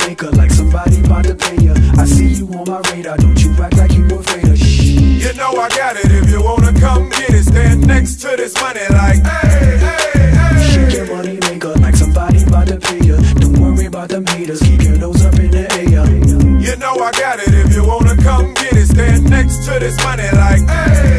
maker, like somebody about to pay ya. I see you on my radar, don't you act like you afraid of shh. You know I got it, if you wanna come get it, stand next to this money like, hey, hey, hey. Shake your money maker, like somebody about to pay ya. Don't worry about them haters, keep your nose up in the air. You know I got it, if you wanna come get it, stand next to this money like, hey.